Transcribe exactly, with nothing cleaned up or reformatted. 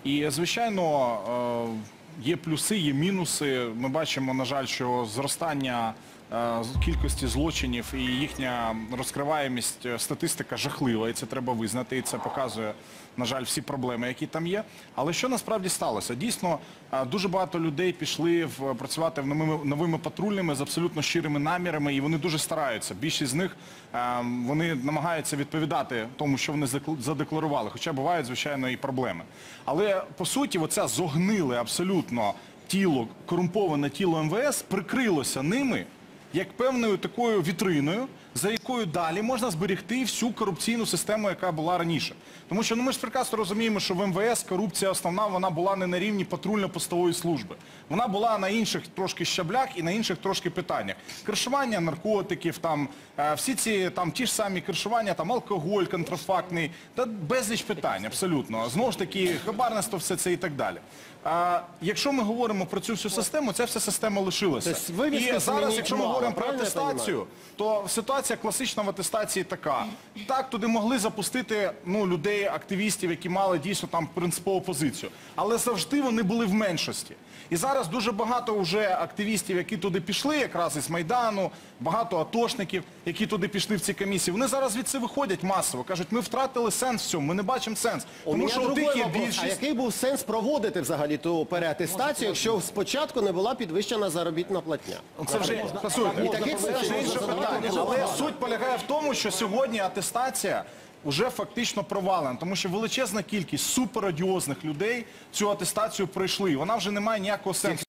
І, звичайно, є плюси, є мінуси. Ми бачимо, на жаль, що зростання кількості злочинів і їхня розкриваємість, статистика жахлива, і це треба визнати, і це показує, на жаль, всі проблеми, які там є. Але що насправді сталося? Дійсно, дуже багато людей пішли в, працювати в новими, новими патрульними з абсолютно щирими намірами, і вони дуже стараються. Більшість з них, вони намагаються відповідати тому, що вони задекларували, хоча бувають, звичайно, і проблеми. Але, по суті, оце зогниле абсолютно тіло, корумповане тіло ем ве ес прикрилося ними, як певною такою вітриною, за якою далі можна зберегти всю корупційну систему, яка була раніше. Тому що ну, ми ж прекрасно розуміємо, що в ем ве ес корупція основна, вона була не на рівні патрульно-постової служби. Вона була на інших трошки щаблях і на інших трошки питаннях. Кришування наркотиків, там, всі ці, там, ті ж самі кришування, там, алкоголь контрафактний, та безліч питань, абсолютно. Знову ж таки, хабарництво, все це і так далі. А, якщо ми говоримо про цю всю систему, ця вся система лишилася. І зараз, якщо ми говоримо про атестацію, то ситуація класична в атестації така. Так, туди могли запустити ну, людей, активістів, які мали дійсно там принципову позицію. Але завжди вони були в меншості. І зараз дуже багато вже активістів, які туди пішли, якраз із Майдану, багато атошників, які туди пішли в ці комісії, вони зараз звідси виходять масово. Кажуть, ми втратили сенс в цьому, ми не бачимо сенс. Тому що у тих є більшість... А який був сенс проводити взагалі ту переатестацію, якщо спочатку не була підвищена заробітна платня? Це вже, послухайте, це вже інше питання. Але суть полягає в тому, що сьогодні атестація вже фактично провалена, тому що величезна кількість суперодіозних людей цю атестацію пройшли, і вона вже не має ніякого сенсу.